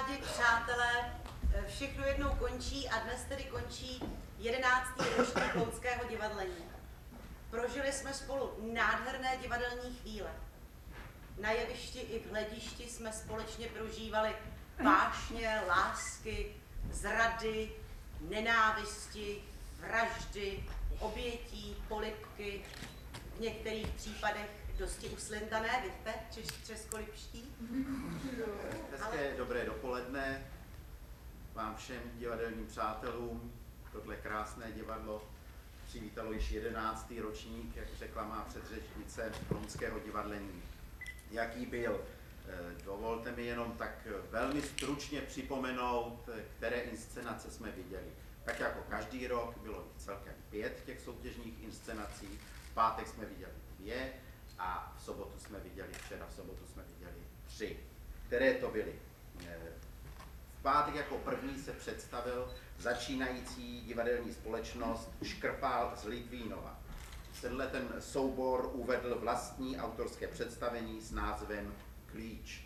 kamarádi, přátelé, všechno jednou končí a dnes tedy končí 11. ročník Lounského divadlení. Prožili jsme spolu nádherné divadelní chvíle. Na jevišti i v hledišti jsme společně prožívali vášně, lásky, zrady, nenávisti, vraždy, obětí, polibky, v některých případech dosti uslindané, vidíte, českolipští. Hezké, dobré dopoledne vám všem divadelním přátelům. Tohle krásné divadlo přivítalo již 11. ročník, jak řekla má předřečnice, Lounského divadlení. Jaký byl? Dovolte mi jenom tak velmi stručně připomenout, které inscenace jsme viděli. Tak jako každý rok bylo celkem 5 těch soutěžních inscenací, v pátek jsme viděli 2 a v sobotu jsme viděli 3. Které to byly? V pátek jako první se představil začínající divadelní společnost Škrpál z Litvínova. Tenhle ten soubor uvedl vlastní autorské představení s názvem Klíč.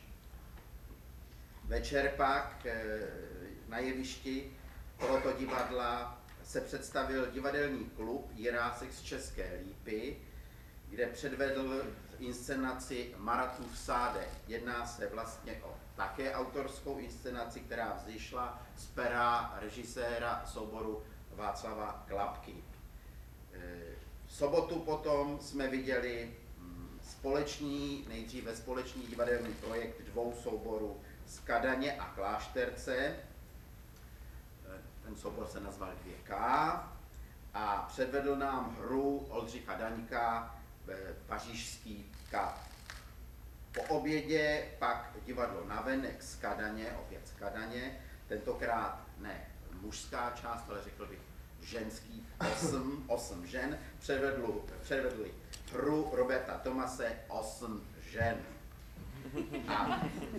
Večer pak na jevišti tohoto divadla se představil divadelní klub Jirásek z České Lípy, kde předvedl inscenaci Maratův sádek. Jedná se vlastně o také autorskou inscenaci, která vzešla z pera režiséra souboru Václava Klapky. V sobotu potom jsme viděli nejdříve společný divadelní projekt 2 souborů z Kadaně a Klášterce. Ten soubor se nazval 2K a předvedl nám hru Oldřicha Daňka Pařížský kat. Po obědě pak divadlo Navenek z Kadaně, opět z Kadaně, tentokrát ne mužská část, ale řekl bych ženský, 8 žen, předvedli hru Roberta Thomase 8 žen. A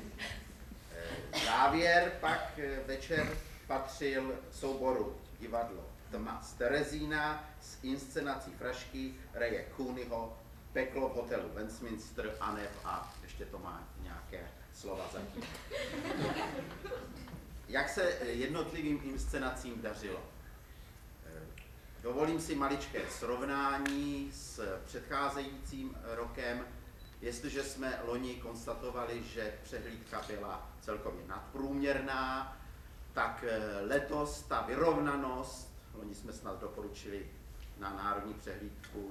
závěr pak večer patřil souboru divadlo Tma z Terezína s inscenací frašky Reje Cooneyho Peklo v hotelu Westminster a ještě to má nějaké slova zatím. Jak se jednotlivým inscenacím dařilo? Dovolím si maličké srovnání s předcházejícím rokem. Jestliže jsme loni konstatovali, že přehlídka byla celkově nadprůměrná, tak letos ta vyrovnanost, loni jsme snad doporučili na národní přehlídku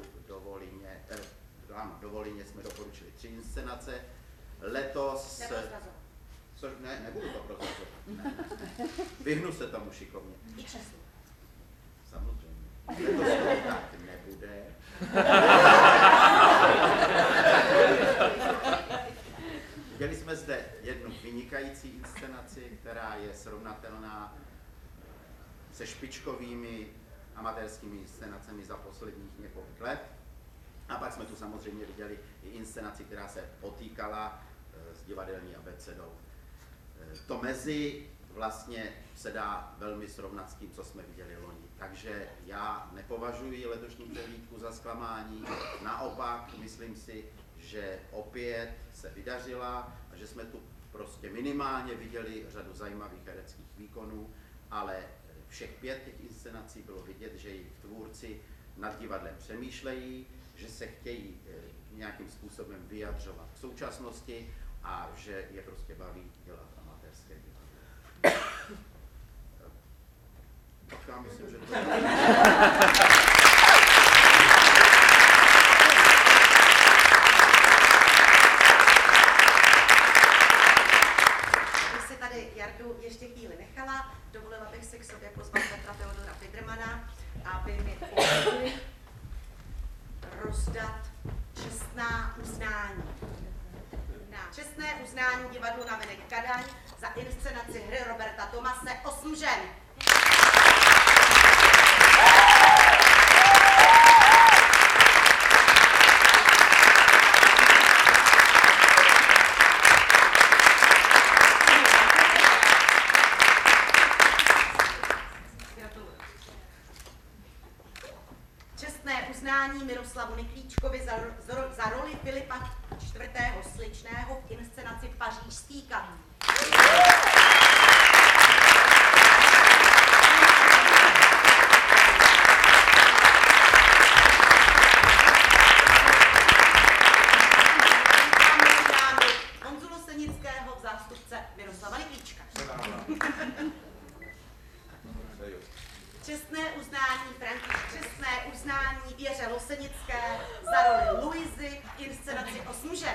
do Volyně jsme doporučili 3 inscenace. Letos... Nebudu to prozrazovat. Vyhnu se tomu šikovně. I času. Samozřejmě. Letos to tak nebude. Viděli jsme zde jednu vynikající inscenaci, která je srovnatelná se špičkovými amatérskými inscenacemi za posledních několik let. A pak jsme tu samozřejmě viděli i inscenaci, která se potýkala s divadelní abecedou. To mezi vlastně se dá velmi srovnat s tím, co jsme viděli loni. Takže já nepovažuji letošní přehlídku za zklamání, naopak myslím si, že opět se vydařila a že jsme tu prostě minimálně viděli řadu zajímavých hereckých výkonů, ale všech 5 těch inscenací bylo vidět, že jejich tvůrci nad divadlem přemýšlejí, že se chtějí nějakým způsobem vyjadřovat v současnosti a že je prostě baví dělat amatérské divadlo. Tak já myslím, že to... Jardu ještě chvíli nechala, dovolila bych si k sobě pozvat Petra Teodora Fidrmana, aby mi pomohli rozdat čestná uznání. Na čestné uznání divadlu Navenek Kadaň za inscenaci hry Roberta Thomase 8 žen. Miroslavu Niklíčkovi za roli Filipa IV. Sličného v inscenaci Pařížský kat. Miroslava Liklíčka. Čestné uznání čestné uznání Věře Losenické za roli Luizy v inscenaci Osm žen.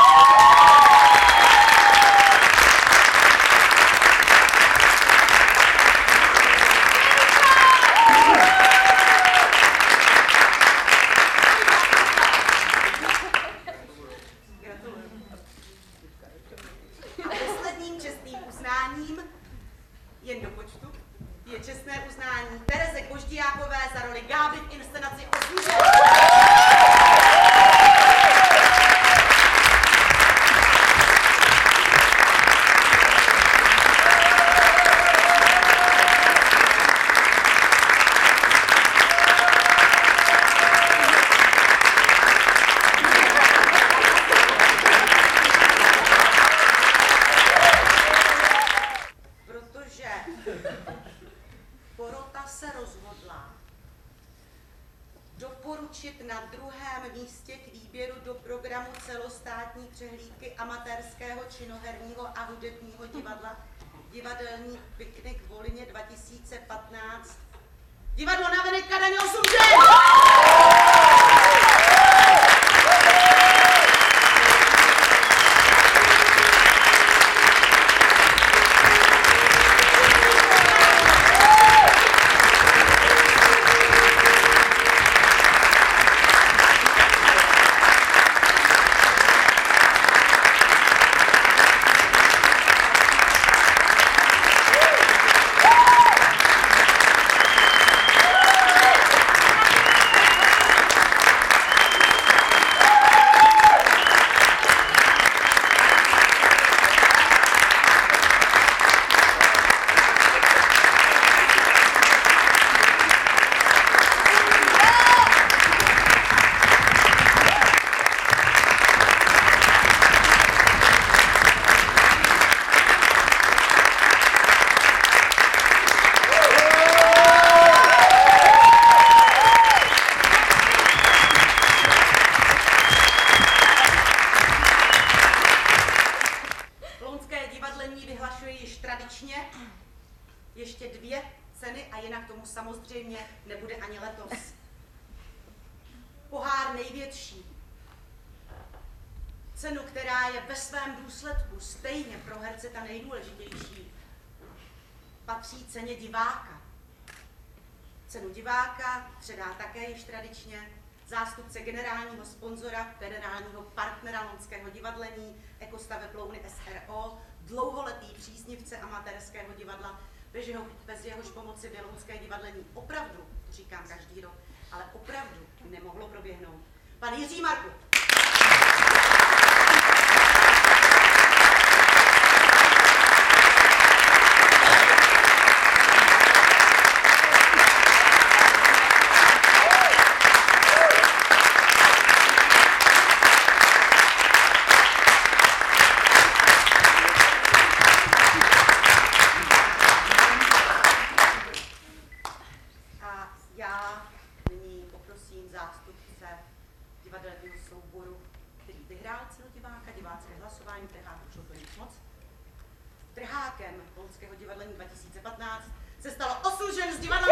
A posledním čestným uznáním, jen do počtu, je čestné uznání Tereze Koždiákové za roli Gáby v inscenaci Osm žen. Porota se rozhodla doporučit na druhém místě k výběru do programu celostátní přehlídky amatérského, činoherního a hudebního divadla Divadelní piknik v Volině 2015 divadlo Navenek Kadaň 8 žen! Ještě 2 ceny a jinak tomu samozřejmě nebude ani letos. Pohár největší. Cenu, která je ve svém důsledku stejně pro herce ta nejdůležitější, patří ceně diváka. Cenu diváka předá také již tradičně zástupce generálního sponzora, federálního partnera Loňského divadlení Ekostaveb Louny SRO, dlouholetý příznivce amatérského divadla, bez jehož pomoci by Loňské divadlení opravdu, to říkám každý rok, ale opravdu nemohlo proběhnout. Pan Jiří Markut. Divadelního souboru, který vyhrál cenu diváka, divácké hlasování, trhák už to nic moc. Trhákem Loňského divadlení 2015 se stalo 8 žen z divadla.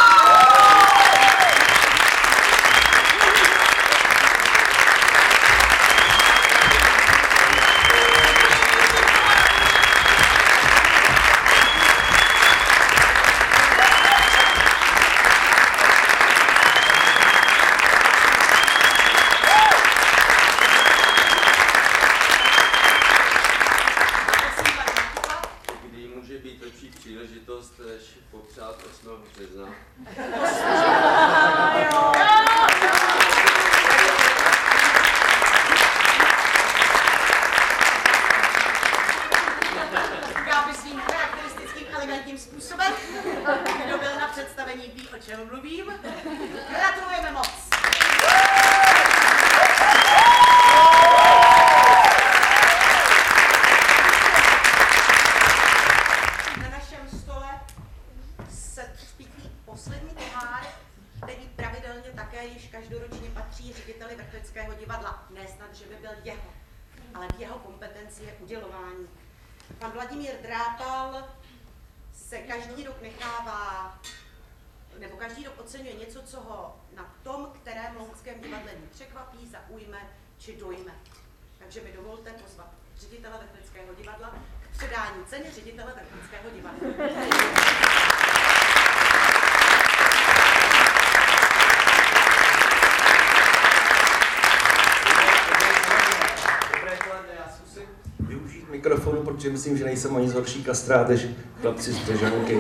Příležitost, než popřát 8. března. Gáby svým charakteristickým elegantním způsobem, kdo byl na představení ví, o čem mluvím. Gratulujeme moc! Poslední pohár, který pravidelně také již každoročně patří řediteli Vrchlického divadla. Ne snad, že by byl jeho, ale v jeho kompetenci je udělování. Pan Vladimír Drápal se každý rok nechává, nebo každý rok oceňuje něco, co ho na tom, kterém Lounském divadle překvapí, zaujme či dojme. Takže mi dovolte pozvat ředitele Vrchlického divadla k předání ceny ředitele Vrchlického divadla. Využít mikrofonu, protože myslím, že nejsem o nic horší kastrát než chlapci z Břežanky.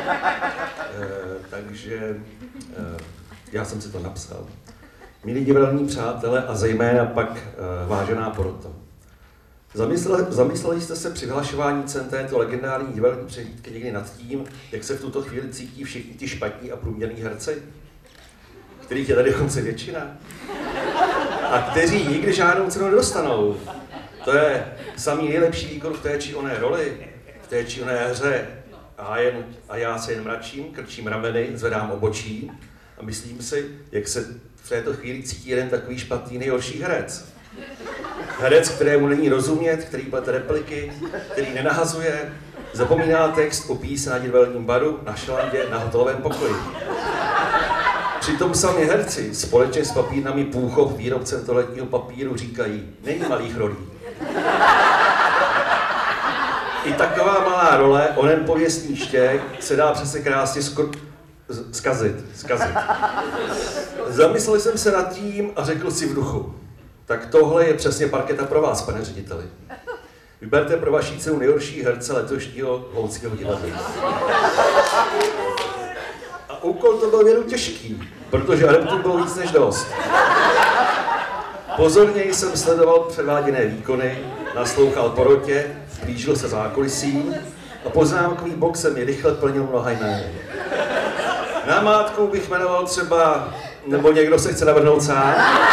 Takže já jsem si to napsal. Milí divadelní přátelé a zejména pak vážená poroto. Zamysleli jste se při vyhlašování cen této legendární divadelní přehlídky někdy nad tím, jak se v tuto chvíli cítí všichni ti špatní a průměrní herci, kterých je tady dokonce většina, a kteří nikdy žádnou cenu nedostanou? To je samý nejlepší výkon v té či oné roli, v té či oné hře. A já se jen mračím, krčím rameny, zvedám obočí a myslím si, jak se v této chvíli cítí jeden takový špatný nejhorší herec. Herec, kterému není rozumět, který plete repliky, který nenahazuje, zapomíná text, opíjí se na divadelním baru, na šlandě, na hotelovém pokoji. Přitom sami herci společně s papírnami Půchov, výrobcem toaletního papíru, říkají, není malých rolí. I taková malá role, onen pověstný štěk, se dá přece krásně zkazit. Zamyslel jsem se nad tím a řekl si v duchu, tak tohle je přesně parketa pro vás, pane řediteli. Vyberte pro vaši cenu nejhorší herce letošního Lounského divadla. A úkol to byl věru těžký, protože adeptů bylo víc než dost. Pozorně jsem sledoval předváděné výkony, naslouchal porotě, blížil se zákulisí a poznámkový blok se mi rychle plnil mnoha jmény. Namátkou bych jmenoval třeba, nebo někdo se chce navrhnout sám.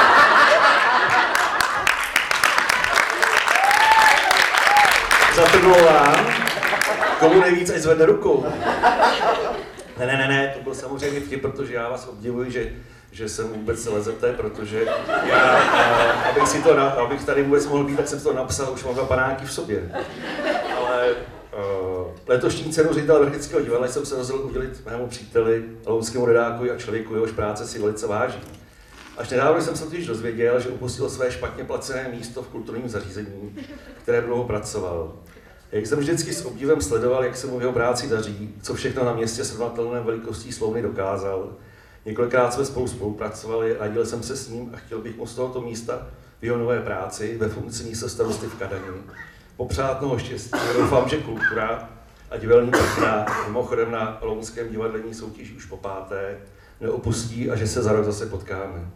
Zatrnul vám, komu nejvíc, ať zvedne ruku. Ne, to byl samozřejmě vtip, protože já vás obdivuji, že sem vůbec lezete, protože já, abych tady vůbec mohl být, tak jsem to napsal, už mám 2 panáky v sobě. Ale letošní cenu ředitele Vrchlického divadla jsem se rozhodl udělit mému příteli, lounskému redákovi a člověku, jehož práce si velice váží. Až nedávno jsem se totiž dozvěděl, že opustil své špatně placené místo v kulturním zařízení, které dlouho pracoval. Jak jsem vždycky s obdivem sledoval, jak se mu v jeho práci daří, co všechno na městě srovnatelné velikostí Slouny dokázal. Několikrát jsme spolu spolupracovali, radil jsem se s ním a chtěl bych mu z tohoto místa v jeho nové práci ve funkci místostarosty v Kadani popřát mnoho štěstí. Doufám, že kultura a divadelní trh mimochodem na Lounském divadelní soutěži už po 5. neopustí a že se za rok zase potkáme.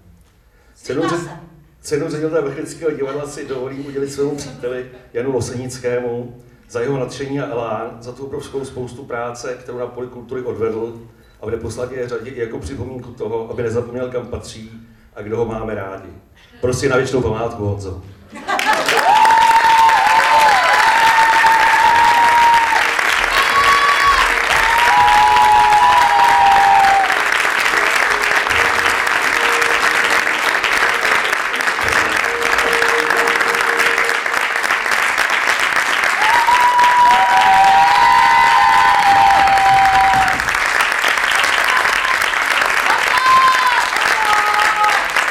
Cenu ředitele Vrchlického divadla si dovolím udělit svému příteli Janu Losenickému za jeho nadšení a elán, za tu obrovskou spoustu práce, kterou na poli kultury odvedl a v neposlední řadě i jako připomínku toho, aby nezapomněl, kam patří a kdo ho máme rádi. Prostě na věčnou památku, Honzo.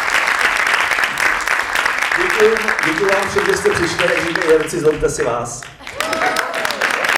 Děkuji vám všem, že jste přišli, říkají herci, zlomte si vás.